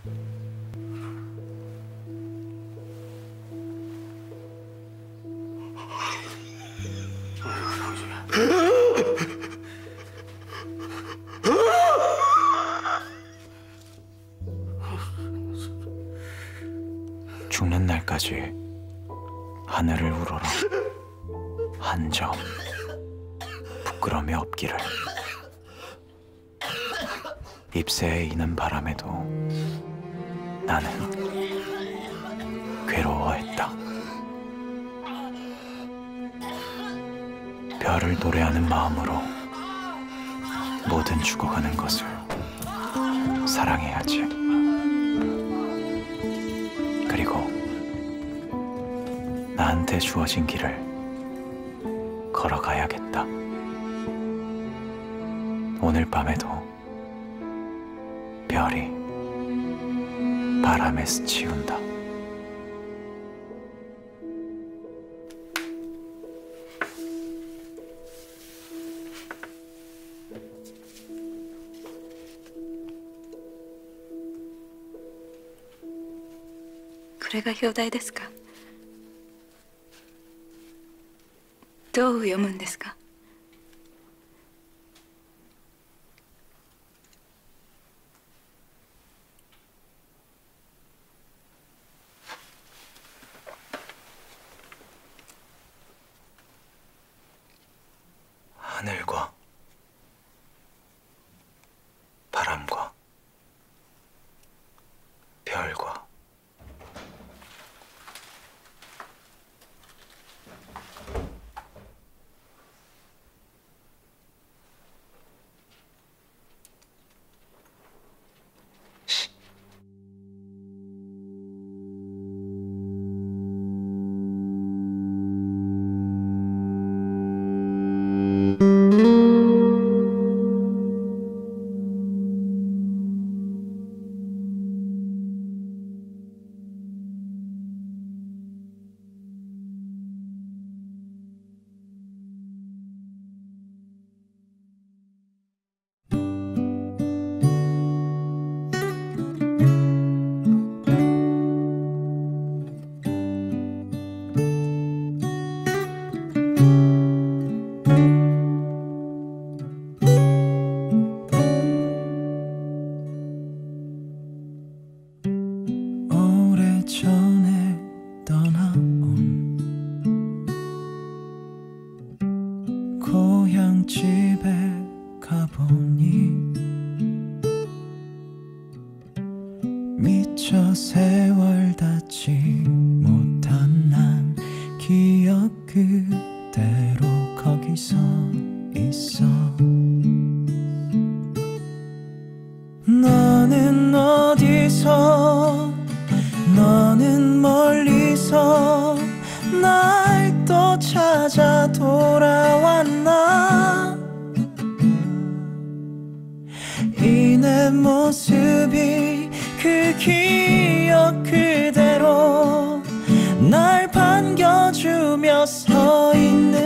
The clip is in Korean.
죽는 날까지 하늘을 우러러 한 점 부끄러움이 없기를. 잎새에 이는 바람에도 나는 괴로워했다. 별을 노래하는 마음으로 모든 죽어가는 것을 사랑해야지. 그리고 나한테 주어진 길을 걸어가야겠다. 오늘 밤에도 별이 바람에 스치운다. これが表題ですか？どう読むんですか？ 하늘과 바람과 별과 오래전에 떠나온 고향 집에 가보니 미처 세월 닿지 못한 난 기억 그대로 거기서 있어. 너는 어디서, 너는 멀리서 날 또 찾아 돌아왔나. 이 내 모습이 그 기억 그대로 날 반겨주며 서 있는